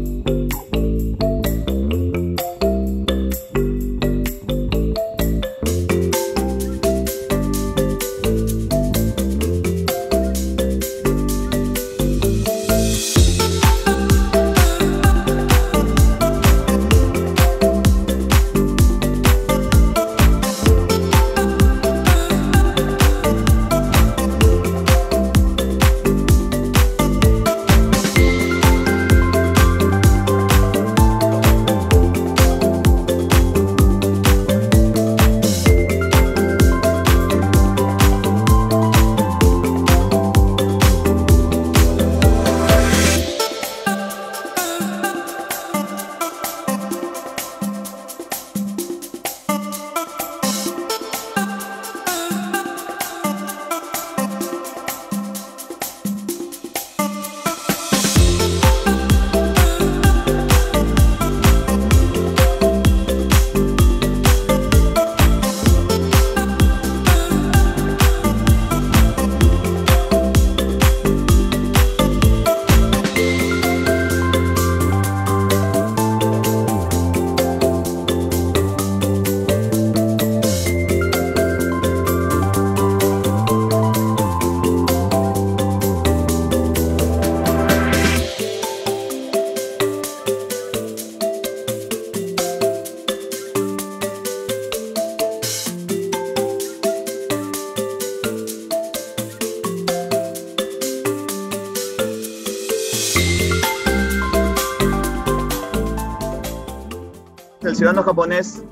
El ciudadano japonés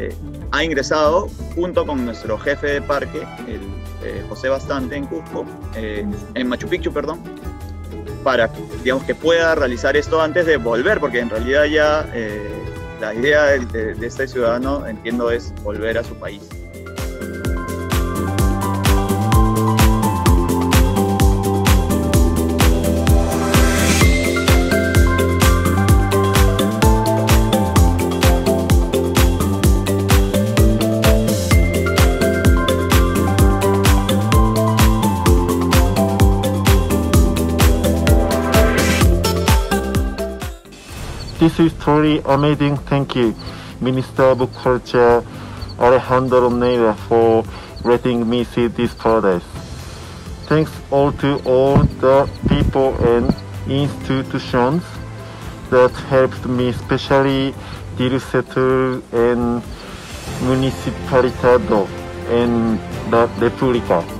ha ingresado junto con nuestro jefe de parque, el José Bastante en Cusco, en Machu Picchu, perdón, para digamos, que pueda realizar esto antes de volver, porque en realidad ya la idea de este ciudadano, entiendo, es volver a su país. This is truly amazing. Thank you, Minister of Culture Alejandro Neira, for letting me see this paradise. Thanks all to all the people and institutions that helped me, especially Dircetul and Municipalidad and La República.